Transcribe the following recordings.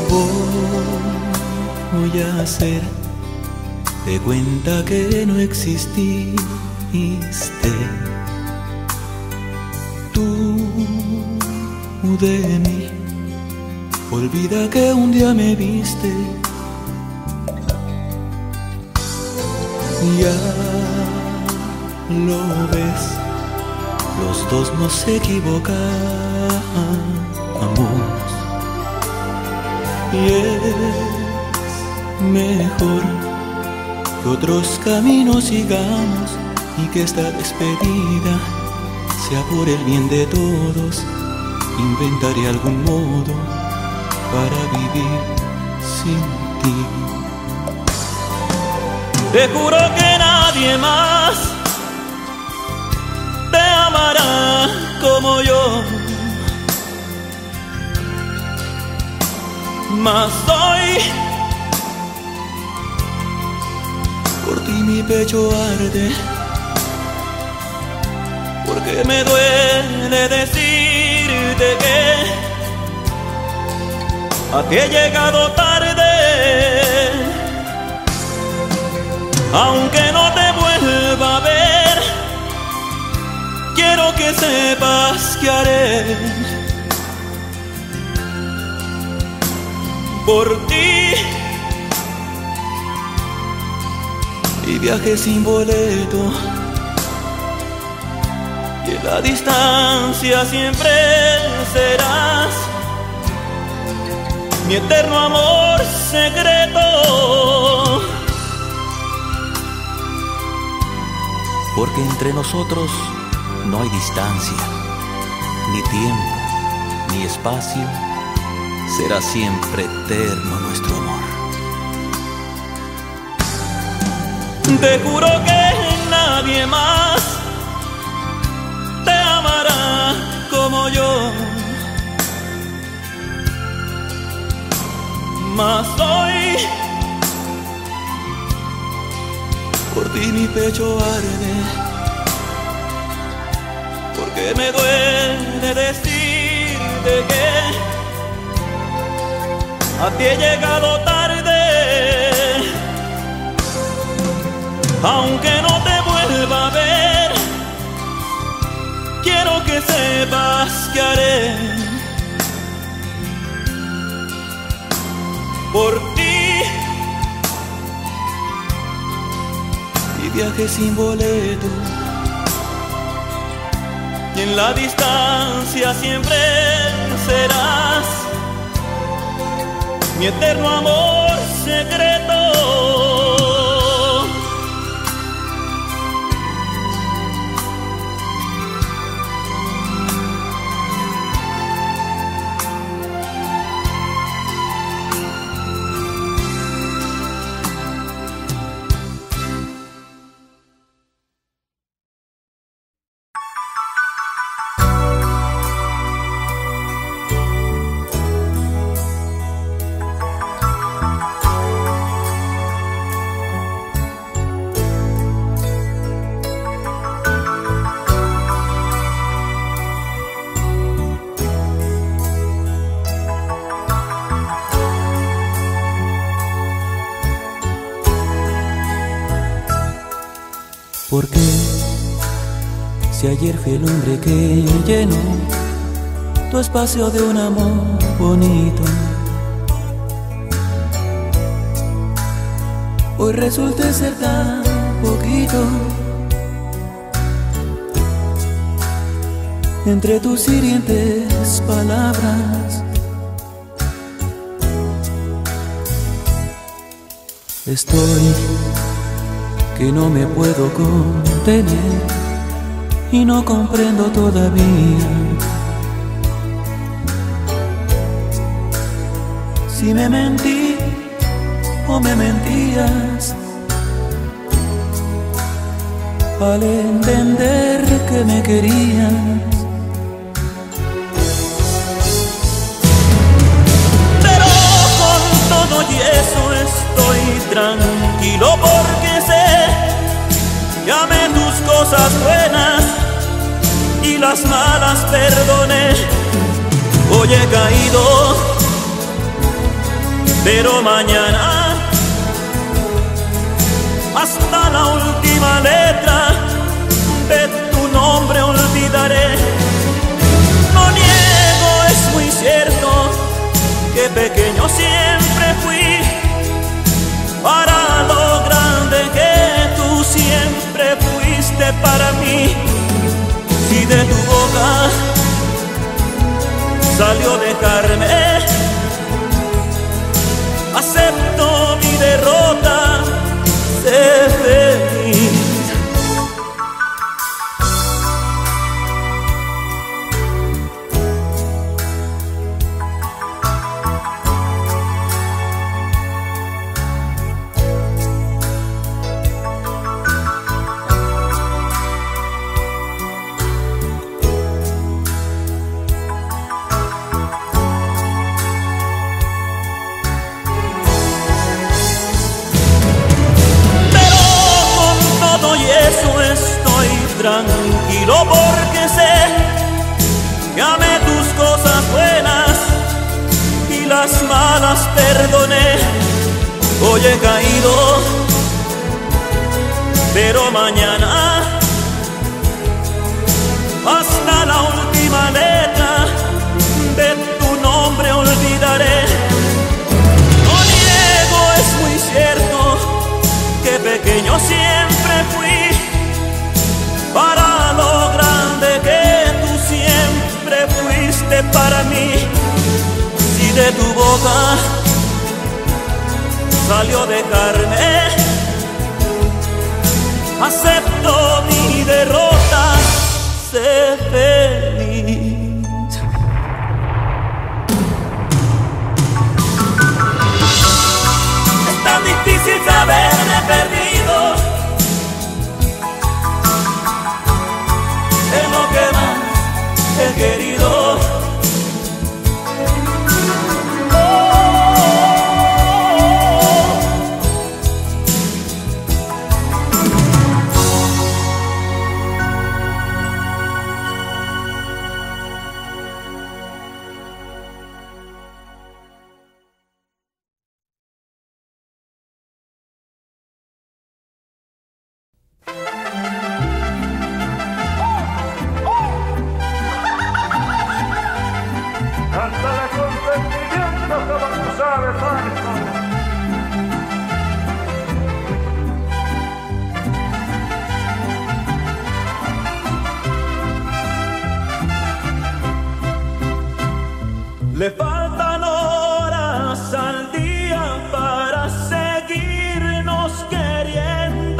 Voy a hacer de cuenta que no exististe. Tú de mí, olvida que un día me viste. Ya lo ves, los dos nos equivocamos. Y es mejor que otros caminos sigamos y que esta despedida sea por el bien de todos. Inventaré algún modo para vivir sin ti. Te juro que nadie más te amará como yo. Mas hoy por ti mi pecho arde, porque me duele decirte que a ti he llegado tarde. Aunque no te vuelva a ver, quiero que sepas que haré por ti. Y viaje sin boleto, y en la distancia siempre serás mi eterno amor secreto. Porque entre nosotros no hay distancia, ni tiempo, ni espacio. Será siempre eterno nuestro amor. Te juro que nadie más te amará como yo. Mas hoy por ti mi pecho arde, porque me duele decirte que a ti he llegado tarde. Aunque no te vuelva a ver, quiero que sepas que haré por ti. Y viaje sin boleto, y en la distancia siempre serás mi eterno amor secreto. Porque si ayer fui el hombre que llenó tu espacio de un amor bonito, hoy resulta ser tan poquito. Entre tus hirientes palabras estoy que no me puedo contener y no comprendo todavía si me mentí o me mentías al entender que me querías. Pero con todo y eso estoy tranquilo porque sé que amé tus cosas buenas y las malas perdoné. Hoy he caído pero mañana hasta la última letra de tu nombre olvidaré. No niego, es muy cierto que pequeño siempre fui para lo grande que tú siempre fuiste para mí. Si de tu boca salió dejarme, acepto mi derrota, sé feliz. Tranquilo porque sé que amé tus cosas buenas y las malas perdoné. Hoy he caído, pero mañana hasta la última letra de tu nombre olvidaré. No niego, es muy cierto que pequeño siempre fui para lo grande que tú siempre fuiste para mí. Si de tu boca salió dejarme, acepto mi derrota, sé feliz. Es tan difícil saberme perdido en lo que más he querido. Cántale con sentimiento como tú sabes, Marco. Le faltan horas al día para seguirnos queriendo.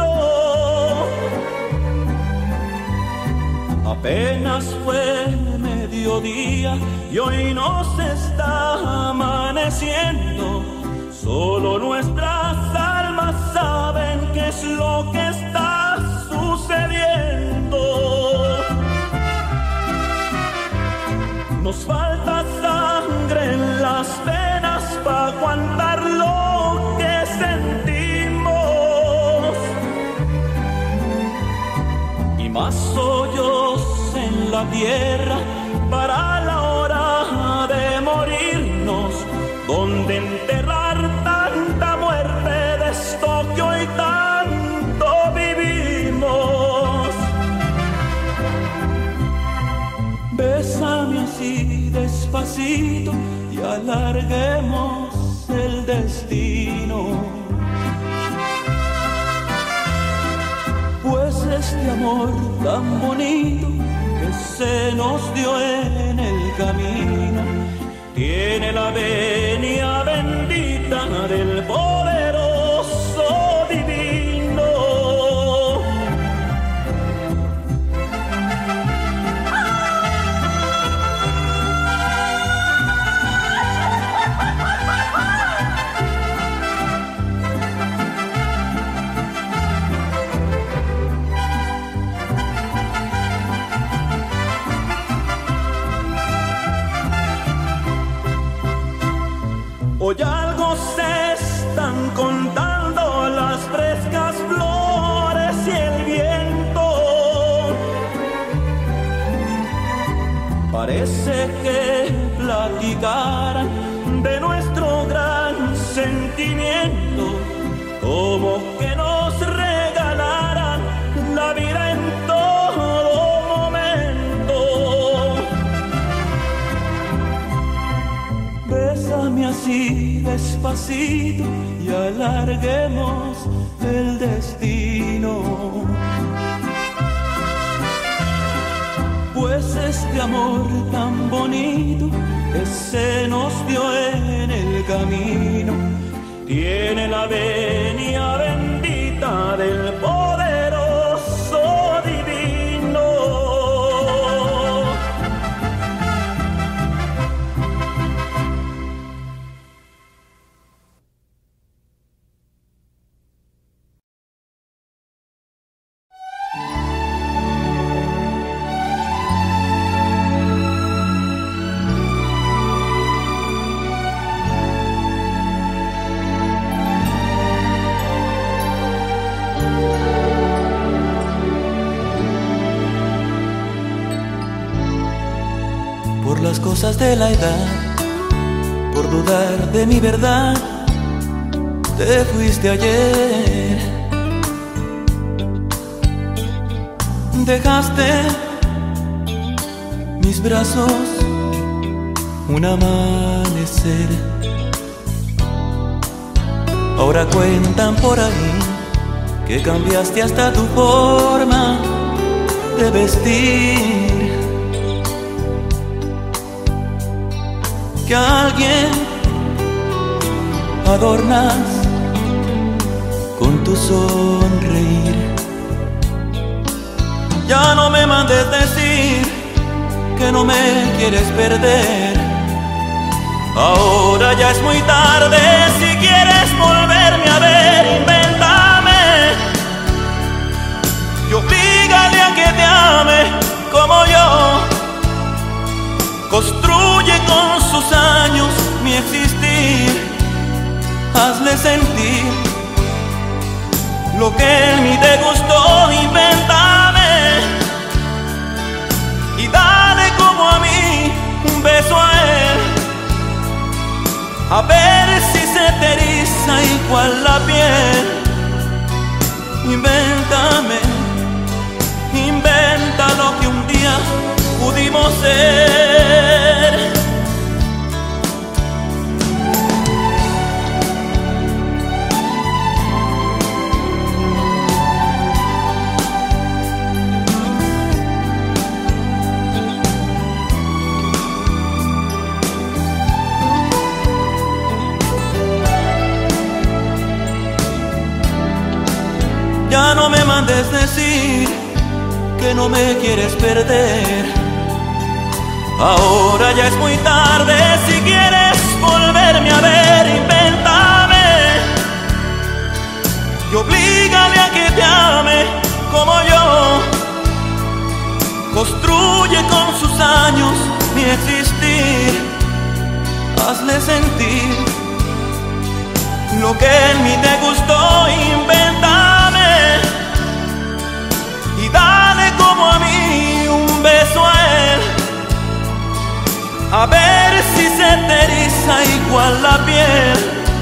Apenas fue mediodía y hoy nos está amaneciendo. Solo nuestras almas saben qué es lo que está sucediendo. Nos falta sangre en las venas para aguantar lo que sentimos, y más hoyos en la tierra para la hora de morirnos, donde enterrar tanta muerte de esto que hoy tanto vivimos. Bésame así despacito y alarguemos el destino, pues este amor tan bonito que se nos dio en el camino tiene la venia bendita del poderoso divino. Hoy algo se están contando las frescas flores y el viento. Parece que platicaran de nuestro gran sentimiento. sufrimiento, como que nos regalaran la vida en todo momento. Bésame así despacito y alarguemos el destino, pues este amor tan bonito que se nos dio en el camino tiene la venia bendita del poderoso divino. Por las cosas de la edad, por dudar de mi verdad, te fuiste ayer. Dejaste mis brazos un amanecer. Ahora cuentan por ahí que cambiaste hasta tu forma de vestir, que a alguien adornas con tu sonreír. Ya no me mandes decir que no me quieres perder. Ahora ya es muy tarde, si quieres volverme a ver, invéntame y oblígale a que te ame como yo. Construye con sus años mi existir, hazle sentir lo que en mí te gustó, invéntame y dale como a mí un beso a él, a ver si se te eriza igual la piel. Invéntame, inventa lo que un día pudimos ser. Ya no me mandes decir que no me quieres perder. Ahora ya es muy tarde, si quieres volverme a ver, invéntame y oblígale a que te ame como yo. Construye con sus años mi existir, hazle sentir lo que en mí te gustó, invéntame y dale como a mí un beso a él, a ver si se te eriza igual la piel.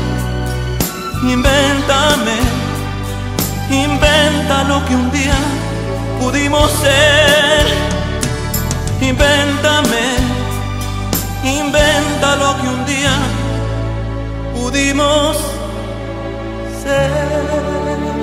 Invéntame, inventa lo que un día pudimos ser. Invéntame, inventa lo que un día pudimos ser.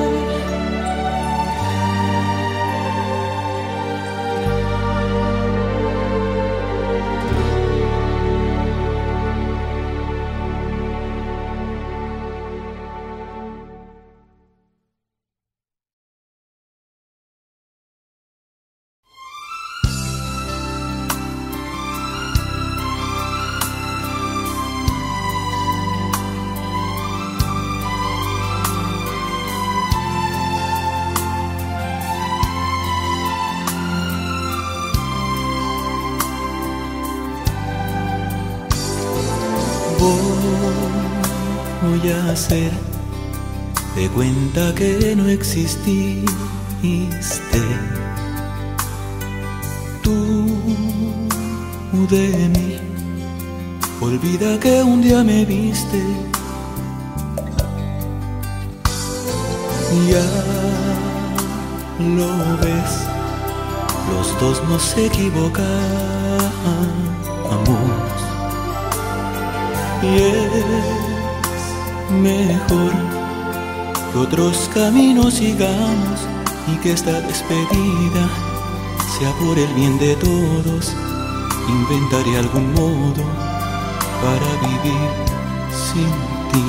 Voy a hacer de cuenta que no exististe. Tú de mí, olvida que un día me viste Ya lo ves, los dos nos equivocamos y es mejor que otros caminos sigamos y que esta despedida sea por el bien de todos. Inventaré algún modo para vivir sin ti.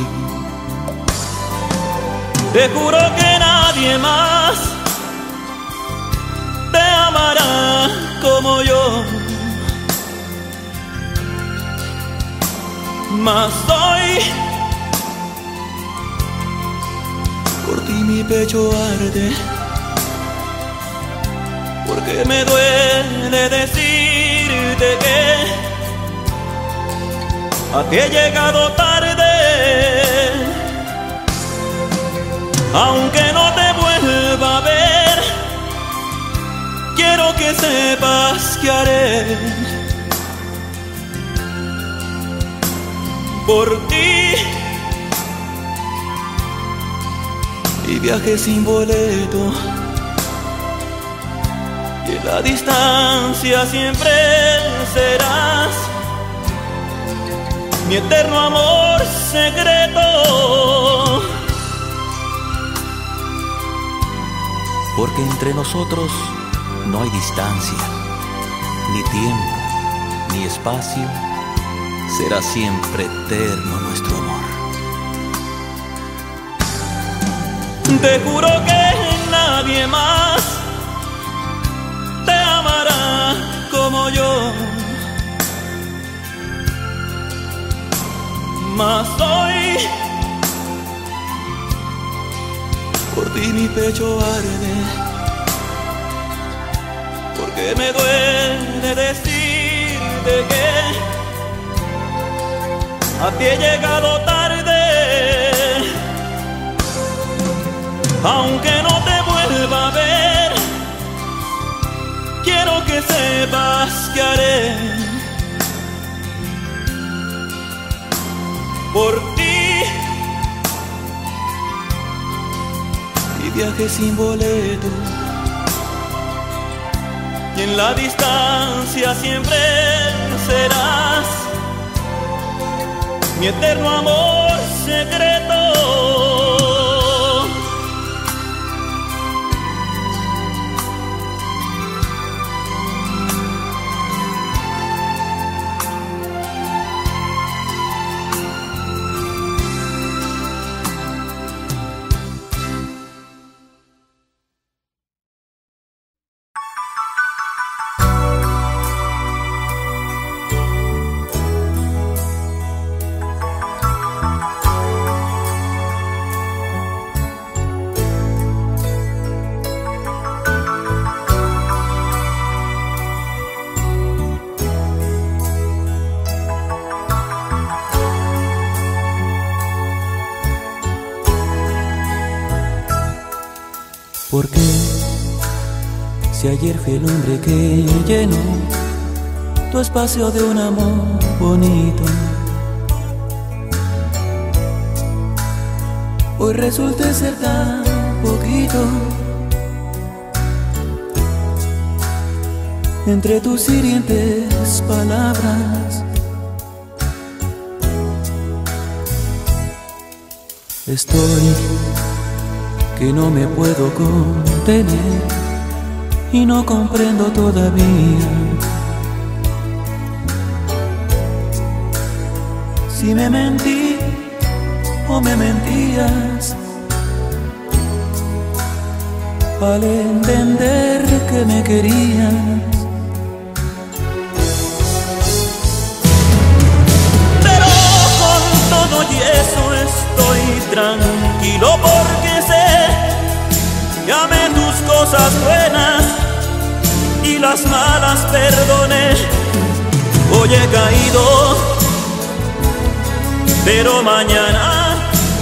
Te juro que nadie más te amará como yo, mas hoy por ti mi pecho arde, porque me duele decirte que a ti he llegado tarde. Aunque no te vuelva a ver, quiero que sepas que haré por ti. Y viaje sin boleto, y en la distancia siempre serás mi eterno amor secreto. Porque entre nosotros no hay distancia, ni tiempo, ni espacio. Será siempre eterno nuestro amor. Te juro que nadie más te amará como yo, mas hoy por ti mi pecho arde, porque me duele decirte que a ti he llegado tarde. Aunque no te vuelva a ver, quiero que sepas que haré por ti. Y viaje sin boleto, y en la distancia siempre serás mi eterno amor secreto. Porque si ayer fui el hombre que llenó tu espacio de un amor bonito, hoy resulta ser tan poquito. Entre tus hirientes palabras estoy que no me puedo contener y no comprendo todavía si me mentí o me mentías al entender que me querías. Pero con todo y eso estoy tranquilo, porque sé que amé tus cosas buenas y las malas perdoné. Hoy he caído, pero mañana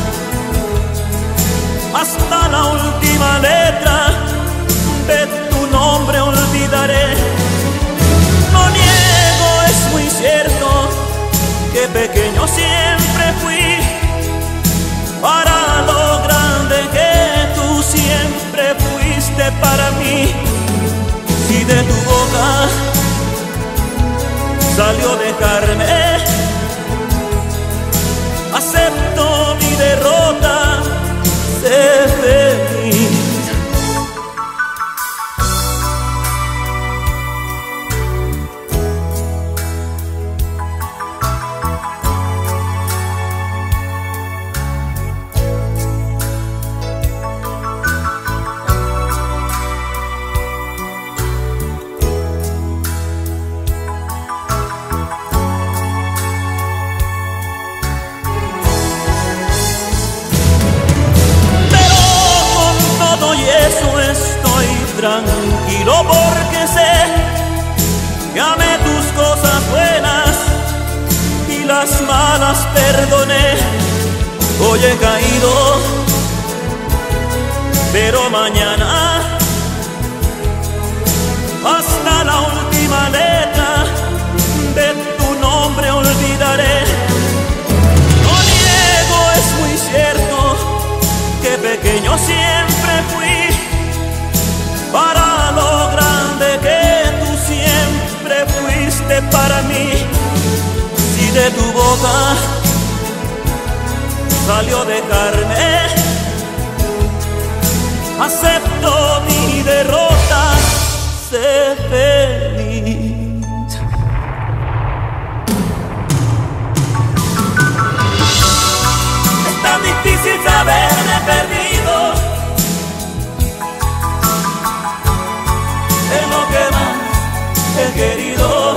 hasta la última letra de tu nombre olvidaré. No niego, es muy cierto que pequeño siempre fui para lo grande que tú para mí si de tu boca salió dejarme? Acepto mi derrota, sé feliz. Tranquilo porque sé que amé tus cosas buenas y las malas perdoné. Hoy he caído, pero mañana hasta la última letra de tu nombre olvidaré. No niego, es muy cierto que pequeño siempre fui para lo grande que tú siempre fuiste para mí. Si de tu boca salió dejarme, acepto mi derrota, sé feliz. Es tan difícil saberme perdido en lo que más he querido.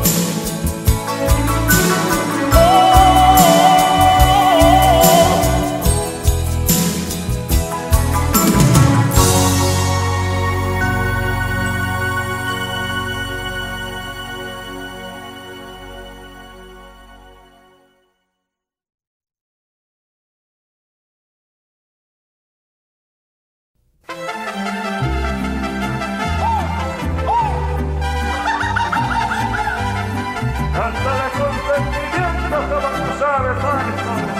Cántale con sentimiento como tú sabes, Franco.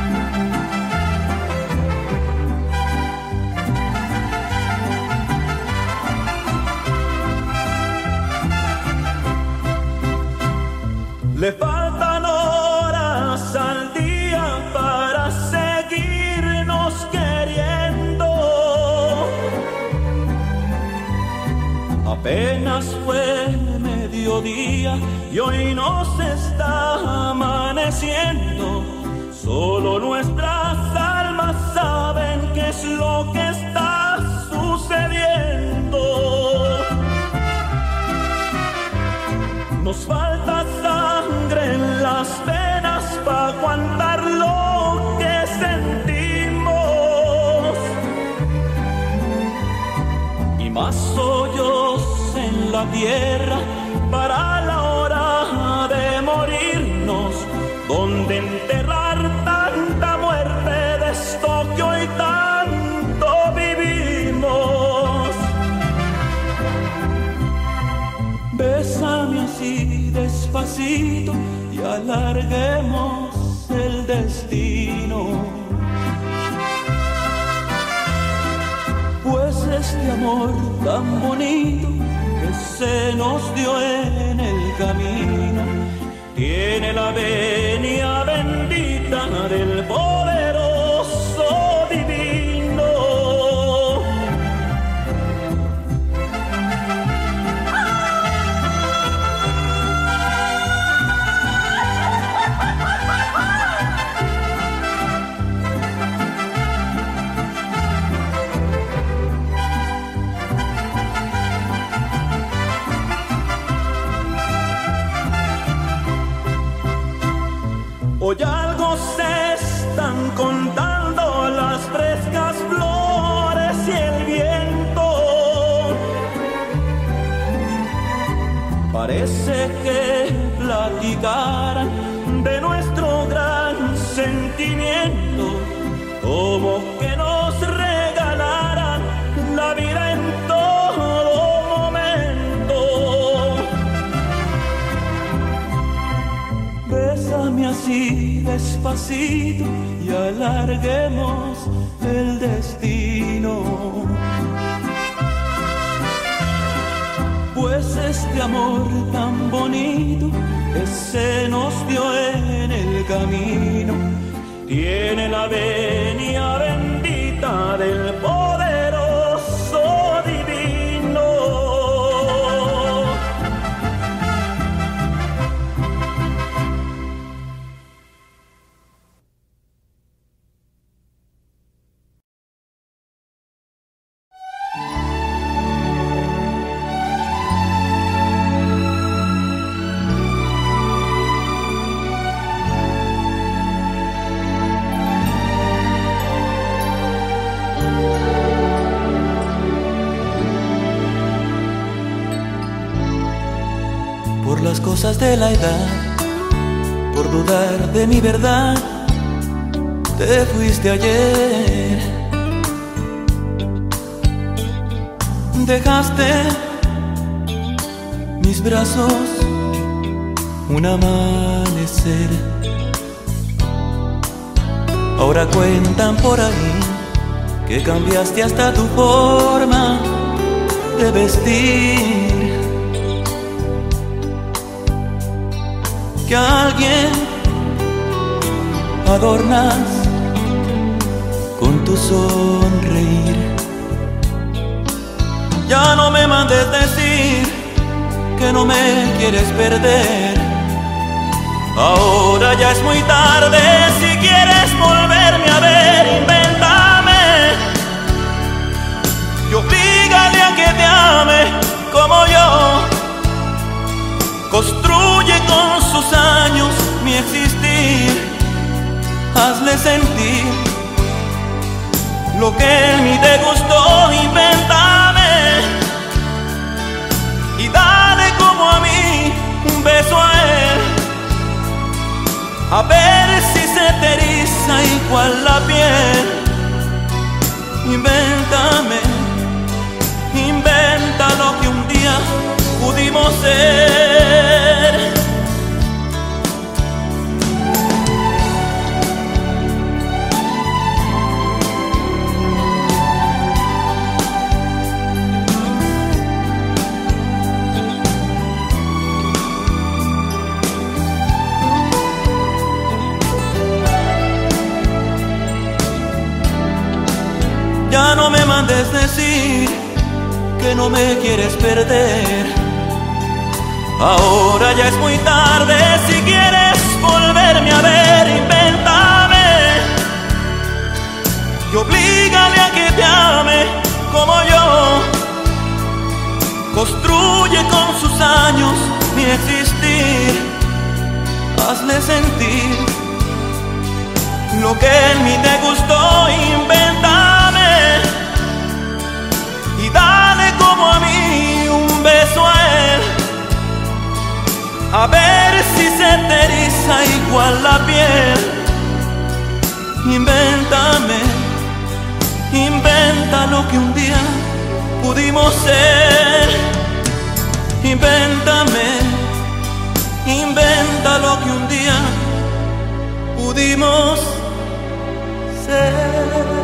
Le faltan horas al día para seguirnos queriendo. Apenas fue mediodía y hoy nos está amaneciendo. Solo nuestras almas saben qué es lo que está sucediendo. Nos falta sangre en las venas para aguantar lo que sentimos, y más hoyos en la tierra para la hora de morirnos, donde enterrar tanta muerte de esto que hoy tanto vivimos. Bésame así despacito y alarguemos el destino, pues este amor tan bonito que se nos dio en el camino tiene la venia bendita del poderoso divino. Hoy algo se están contando las frescas flores y el viento. Parece que platicaran de nuestro gran sentimiento, como que nos regalaran la vida en todo momento. Bésame así despacito y alarguemos el destino, pues este amor tan bonito que se nos dio en el camino tiene la venia bendita del poderoso divino. Por las cosas de la edad, por dudar de mi verdad, te fuiste ayer. Dejaste mis brazos un amanecer. Ahora cuentan por ahí que cambiaste hasta tu forma de vestir, que a alguien adornas con tu sonreír. Ya no me mandes decir que no me quieres perder. Ahora ya es muy tarde, si quieres volverme a ver, invéntame y oblígale a que te ame como yo. Construye con sus años mi existir, hazle sentir lo que en mí te gustó, invéntame y dale como a mí un beso a él, a ver si se te eriza igual la piel. Invéntame, inventa lo que un día pudimos ser. Ya no me mandes decir que no me quieres perder. Ahora ya es muy tarde, si quieres volverme a ver, invéntame y oblígale a que te ame como yo. Construye con sus años mi existir, hazle sentir lo que en mí te gustó, invéntame y dale como a mí un beso a él, a ver si se te eriza igual la piel. Invéntame, inventa lo que un día pudimos ser. Invéntame, inventa lo que un día pudimos ser.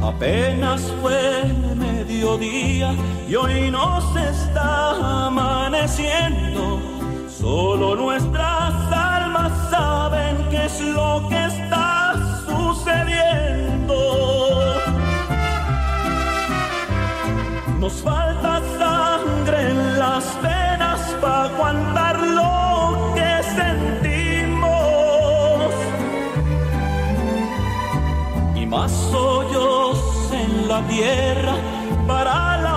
Apenas fue mediodía y hoy nos está amaneciendo. Solo nuestras almas saben qué es lo que está sucediendo. Nos falta sangre en las venas para aguantar lo que sentimos. Y más hoyos en la tierra para la